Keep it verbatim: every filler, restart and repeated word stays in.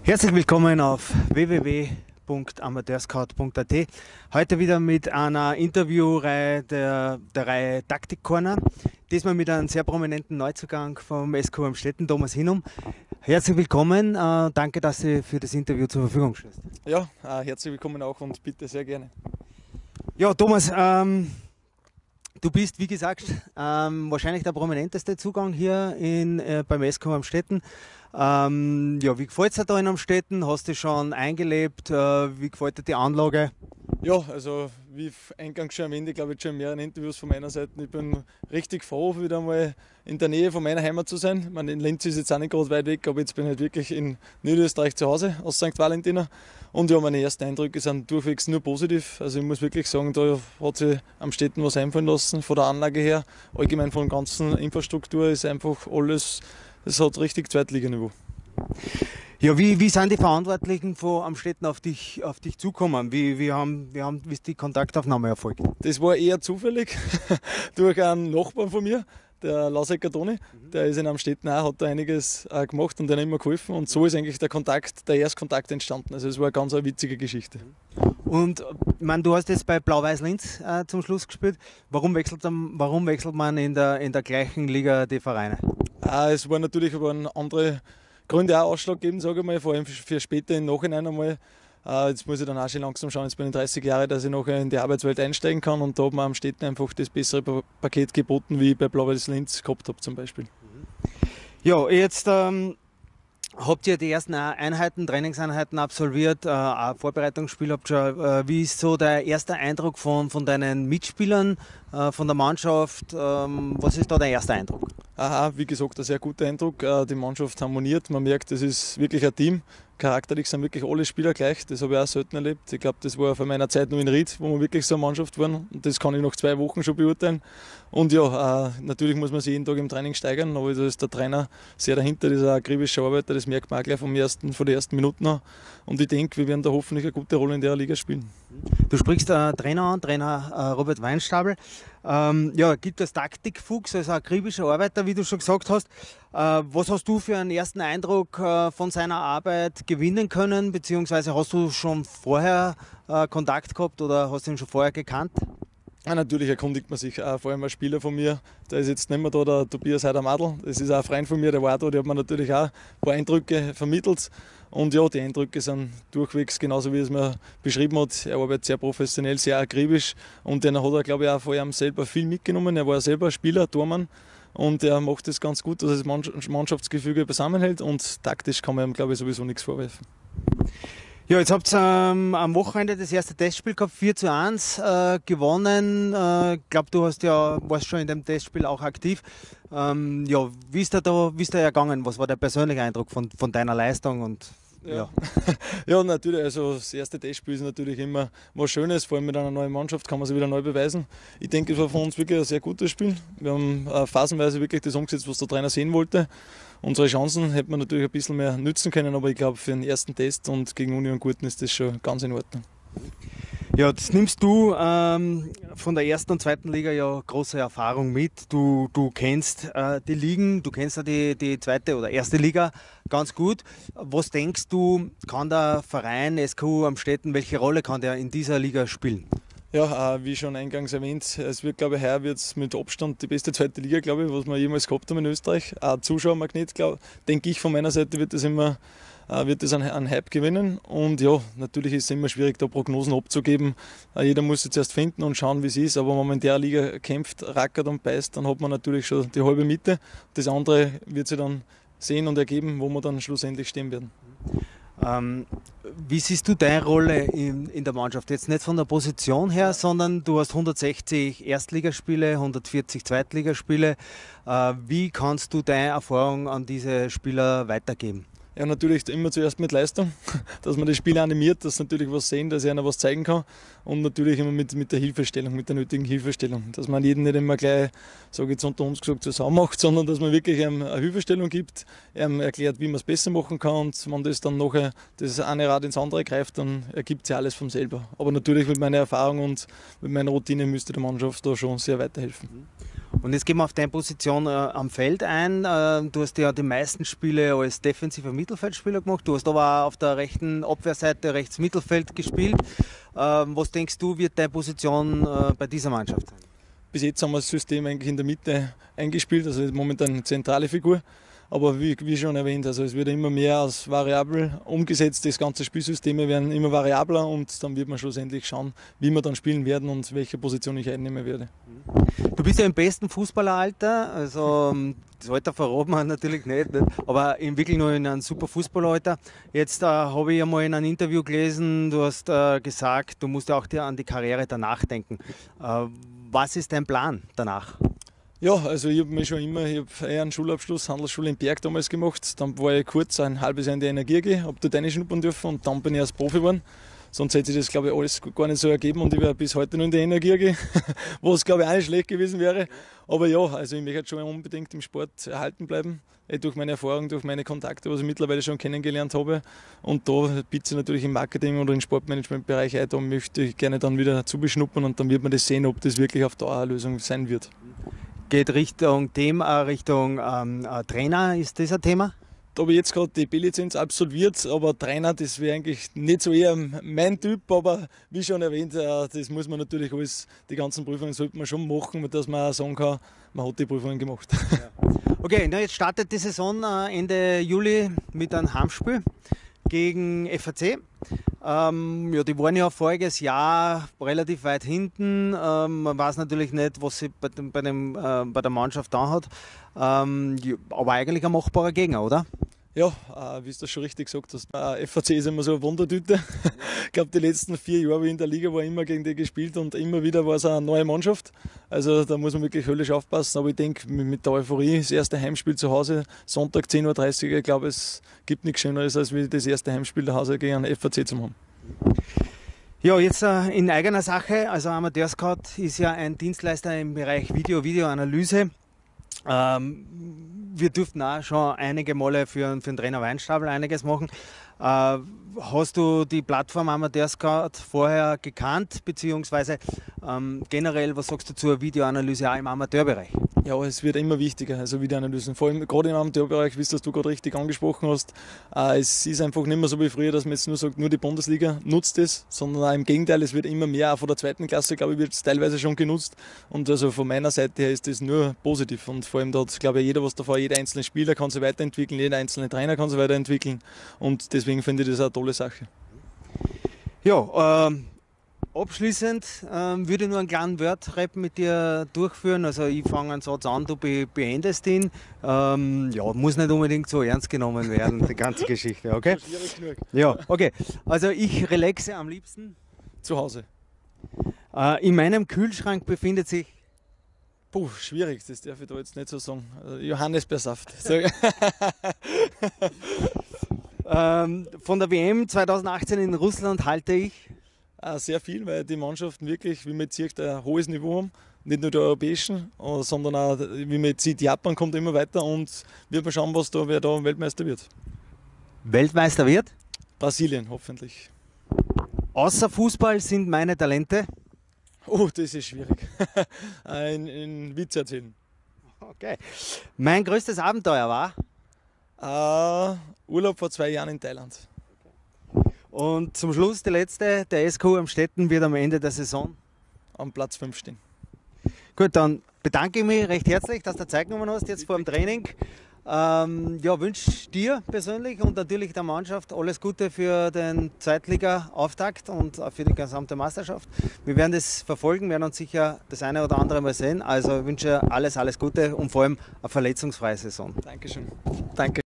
Herzlich willkommen auf w w w punkt amateurscout punkt a t. Heute wieder mit einer Interviewreihe der, der Reihe Taktik Corner. Diesmal mit einem sehr prominenten Neuzugang vom S K Amstetten, Thomas Hinum. Herzlich willkommen, äh, danke, dass Sie für das Interview zur Verfügung stehen. Ja, äh, herzlich willkommen auch und bitte sehr gerne. Ja, Thomas, ähm, du bist, wie gesagt, ähm, wahrscheinlich der prominenteste Zugang hier in, äh, beim S K Amstetten. Ähm, ja, wie gefällt es dir da in Amstetten? Hast du schon eingelebt? Äh, wie gefällt dir die Anlage? Ja, also wie eingangs schon erwähnt, ich glaube jetzt schon in mehreren Interviews von meiner Seite, ich bin richtig froh, wieder mal in der Nähe von meiner Heimat zu sein. Ich meine, in Linz ist jetzt auch nicht gerade weit weg, aber jetzt bin ich halt wirklich in Niederösterreich zu Hause aus Sankt Valentina. Und ja, meine ersten Eindrücke sind durchwegs nur positiv. Also ich muss wirklich sagen, da hat sich Amstetten was einfallen lassen von der Anlage her. Allgemein von der ganzen Infrastruktur ist einfach alles, es hat richtig Zweitliganiveau. Ja, wie, wie sind die Verantwortlichen von Amstetten auf dich, auf dich zukommen? Wie, wie, haben, wie, haben, wie ist die Kontaktaufnahme erfolgt? Das war eher zufällig durch einen Nachbarn von mir, der Lausecker Toni. Der ist in Amstetten auch, hat da einiges äh, gemacht und der hat immer geholfen. Und so ist eigentlich der Kontakt, der Erstkontakt entstanden. Also es war eine ganz eine witzige Geschichte. Und ich meine, du hast jetzt bei Blau-Weiß Linz äh, zum Schluss gespielt. Warum wechselt, warum wechselt man in der, in der gleichen Liga die Vereine? Ah, es war natürlich aber andere Gründe auch ausschlaggebend, sage ich mal, vor allem für später im Nachhinein einmal. Äh, jetzt muss ich dann auch schon langsam schauen, jetzt bin ich dreißig Jahre, dass ich nachher in die Arbeitswelt einsteigen kann und da hat man am Städten einfach das bessere Paket geboten, wie ich bei Blau-Weiß Linz gehabt habe zum Beispiel. Ja, jetzt ähm, habt ihr die ersten Einheiten, Trainingseinheiten absolviert, äh, ein Vorbereitungsspiel habt ihr schon. Äh, wie ist so der erste Eindruck von, von deinen Mitspielern, äh, von der Mannschaft? Ähm, was ist da der erste Eindruck? Aha, wie gesagt, ein sehr guter Eindruck. Die Mannschaft harmoniert, man merkt, es ist wirklich ein Team. Charakterlich sind wirklich alle Spieler gleich, das habe ich auch selten erlebt. Ich glaube, das war von meiner Zeit noch in Ried, wo wir wirklich so eine Mannschaft waren und das kann ich nach zwei Wochen schon beurteilen. Und ja, natürlich muss man sich jeden Tag im Training steigern, aber da ist der Trainer sehr dahinter, das ist ein akribischer Arbeiter, das merkt man auch gleich vom ersten, von den ersten Minuten an. Und ich denke, wir werden da hoffentlich eine gute Rolle in der Liga spielen. Du sprichst den Trainer an, Trainer äh, Robert Weinstabel. Ähm, ja, gibt es Taktikfuchs, also akribischer Arbeiter, wie du schon gesagt hast. Äh, was hast du für einen ersten Eindruck äh, von seiner Arbeit gewinnen können, beziehungsweise hast du schon vorher äh, Kontakt gehabt oder hast du ihn schon vorher gekannt? Ja, natürlich erkundigt man sich, auch vor allem ein Spieler von mir, der ist jetzt nicht mehr da, der Tobias Heider-Madl, das ist auch ein Freund von mir, der war da, der hat mir natürlich auch ein paar Eindrücke vermittelt und ja, die Eindrücke sind durchwegs genauso, wie es mir beschrieben hat. Er arbeitet sehr professionell, sehr akribisch und dann hat er, glaube ich, auch von ihm selber viel mitgenommen, er war selber Spieler, Tormann und er macht das ganz gut, dass er das Mannschaftsgefüge zusammenhält und taktisch kann man ihm, glaube ich, sowieso nichts vorwerfen. Ja, jetzt habt ihr ähm, am Wochenende das erste Testspiel gehabt, vier zu eins äh, gewonnen. Ich äh, glaube, du hast ja, warst schon in dem Testspiel auch aktiv. Ähm, ja, wie ist da, da, wie ist da ergangen? Was war der persönliche Eindruck von, von deiner Leistung? Und, ja. Ja. Ja, natürlich. Also das erste Testspiel ist natürlich immer was Schönes, vor allem mit einer neuen Mannschaft kann man sich wieder neu beweisen. Ich denke, es war für uns wirklich ein sehr gutes Spiel. Wir haben äh, phasenweise wirklich das umgesetzt, was der Trainer sehen wollte. Unsere Chancen hätten wir natürlich ein bisschen mehr nützen können, aber ich glaube, für den ersten Test und gegen Union Gurten ist das schon ganz in Ordnung. Ja, das nimmst du ähm, von der ersten und zweiten Liga ja große Erfahrung mit. Du, du kennst äh, die Ligen, du kennst ja die, die zweite oder erste Liga ganz gut. Was denkst du, kann der Verein S K U Amstetten, welche Rolle kann der in dieser Liga spielen? Ja, äh, wie schon eingangs erwähnt, es wird, glaube ich, heuer wird's mit Abstand die beste zweite Liga, glaube ich, was wir jemals gehabt haben in Österreich. Auch Zuschauermagnet, glaube denke ich, von meiner Seite wird das immer äh, wird das einen, einen Hype gewinnen. Und ja, natürlich ist es immer schwierig, da Prognosen abzugeben. Äh, jeder muss jetzt erst finden und schauen, wie es ist. Aber wenn man in der Liga kämpft, rackert und beißt, dann hat man natürlich schon die halbe Miete. Das andere wird sich dann sehen und ergeben, wo wir dann schlussendlich stehen werden. Ähm, wie siehst du deine Rolle in, in der Mannschaft? Jetzt nicht von der Position her, sondern du hast hundertsechzig Erstligaspiele, hundertvierzig Zweitligaspiele. Äh, wie kannst du deine Erfahrung an diese Spieler weitergeben? Ja, natürlich immer zuerst mit Leistung, dass man das Spiel animiert, dass sie natürlich was sehen, dass einer was zeigen kann und natürlich immer mit, mit der Hilfestellung, mit der nötigen Hilfestellung. Dass man jeden nicht immer gleich, sage ich jetzt unter uns gesagt, zusammen macht, sondern dass man wirklich einem eine Hilfestellung gibt, einem erklärt, wie man es besser machen kann und wenn das dann nachher das eine Rad ins andere greift, dann ergibt sich alles von selber. Aber natürlich mit meiner Erfahrung und mit meiner Routine müsste der Mannschaft da schon sehr weiterhelfen. Und jetzt gehen wir auf deine Position äh, am Feld ein. Äh, du hast ja die meisten Spiele als defensiver Mittelfeldspieler gemacht. Du hast aber auch auf der rechten Abwehrseite rechts Mittelfeld gespielt. Äh, was denkst du, wird deine Position äh, bei dieser Mannschaft sein? Bis jetzt haben wir das System eigentlich in der Mitte eingespielt, also momentan eine zentrale Figur. Aber wie, wie schon erwähnt, also es wird immer mehr als variabel umgesetzt. Das ganze Spielsysteme werden immer variabler und dann wird man schlussendlich schauen, wie wir dann spielen werden und welche Position ich einnehmen werde. Du bist ja im besten Fußballeralter, also das Alter verraten wir natürlich nicht, nicht, aber wirklich nur in einem super Fußballeralter. Jetzt äh, habe ich ja mal in einem Interview gelesen, du hast äh, gesagt, du musst ja auch dir an die Karriere danach denken. Äh, was ist dein Plan danach? Ja, also ich habe mir schon immer, ich habe einen Schulabschluss, Handelsschule in Berg damals gemacht. Dann war ich kurz ein halbes Jahr in der Energie A G, habe dort reinschnuppern dürfen und dann bin ich als Profi geworden. Sonst hätte sich das, glaube ich, alles gar nicht so ergeben und ich wäre bis heute noch in der Energie A G, was, glaube ich, auch nicht schlecht gewesen wäre. Aber ja, also ich möchte schon unbedingt im Sport erhalten bleiben, durch meine Erfahrung, durch meine Kontakte, was ich mittlerweile schon kennengelernt habe. Und da bietet sich natürlich im Marketing oder im Sportmanagementbereich ein, da möchte ich gerne dann wieder zubeschnuppern und dann wird man das sehen, ob das wirklich auf Dauer eine Lösung sein wird. Geht Richtung Thema, Richtung ähm, äh, Trainer, ist das ein Thema? Da habe ich jetzt gerade die B-Lizenz absolviert, aber Trainer, das wäre eigentlich nicht so eher mein Typ, aber wie schon erwähnt, das muss man natürlich alles, die ganzen Prüfungen sollte man schon machen, dass man auch sagen kann, man hat die Prüfungen gemacht. Ja. Okay, na jetzt startet die Saison Ende Juli mit einem Heimspiel gegen F A C. Ähm, ja, die waren ja voriges Jahr relativ weit hinten. Ähm, man weiß natürlich nicht, was sie bei, dem, bei, dem, äh, bei der Mannschaft da hat. Ähm, ja, aber eigentlich ein machbarer Gegner, oder? Ja, äh, wie du das schon richtig gesagt hast, äh, F A C ist immer so eine Wundertüte. Ich glaube, die letzten vier Jahre, wie ich in der Liga war, immer gegen die gespielt und immer wieder war es eine neue Mannschaft. Also da muss man wirklich höllisch aufpassen. Aber ich denke, mit der Euphorie, das erste Heimspiel zu Hause, Sonntag zehn Uhr dreißig, ich glaube, es gibt nichts Schöneres, als wie das erste Heimspiel zu Hause gegen einen F A C zu haben. Ja, jetzt äh, in eigener Sache, also Amateur Scout ist ja ein Dienstleister im Bereich Video, Videoanalyse. Ähm, wir durften auch schon einige Male für, für den Trainer Weinstabel einiges machen. Äh, hast du die Plattform Amateur Scout vorher gekannt, beziehungsweise ähm, generell, was sagst du zur Videoanalyse auch im Amateurbereich? Ja, es wird immer wichtiger, also Videoanalysen. Vor allem gerade im Amateurbereich, wie es du gerade richtig angesprochen hast. Äh, es ist einfach nicht mehr so wie früher, dass man jetzt nur sagt, nur die Bundesliga nutzt es, sondern auch im Gegenteil, es wird immer mehr, auch von der zweiten Klasse, glaube ich, wird es teilweise schon genutzt. Und also von meiner Seite her ist das nur positiv. Und vor allem dort, glaube ich, jeder was davor, jeder einzelne Spieler kann sich weiterentwickeln, jeder einzelne Trainer kann sich weiterentwickeln. Und deswegen finde ich das eine tolle Sache. Ja, ähm, abschließend ähm, würde ich nur einen kleinen Word-Rap mit dir durchführen. Also ich fange einen Satz an, du be beendest ihn. Ähm, ja, muss nicht unbedingt so ernst genommen werden, die ganze Geschichte, okay? Schwierig genug. Ja, okay. Also ich relaxe am liebsten. Zu Hause. Äh, in meinem Kühlschrank befindet sich... Puh, schwierig, das darf ich da jetzt nicht so sagen. Johannisbeersaft. ähm, von der W M zweitausendachtzehn in Russland halte ich... Sehr viel, weil die Mannschaften wirklich, wie man jetzt sieht, ein hohes Niveau haben. Nicht nur die europäischen, sondern auch, wie man jetzt sieht, Japan kommt immer weiter und wird man schauen, was da, wer da Weltmeister wird. Weltmeister wird? Brasilien, hoffentlich. Außer Fußball sind meine Talente? Oh, das ist schwierig. ein, ein Witz erzählen. Okay. Mein größtes Abenteuer war? Uh, Urlaub vor zwei Jahren in Thailand. Und zum Schluss die letzte, der S K Amstetten wird am Ende der Saison am Platz fünf stehen. Gut, dann bedanke ich mich recht herzlich, dass du Zeit genommen hast jetzt vor dem Training. Ähm, ja, wünsche dir persönlich und natürlich der Mannschaft alles Gute für den Zweitliga-Auftakt und auch für die gesamte Meisterschaft. Wir werden das verfolgen, werden uns sicher das eine oder andere mal sehen. Also ich wünsche alles, alles Gute und vor allem eine verletzungsfreie Saison. Dankeschön. Danke.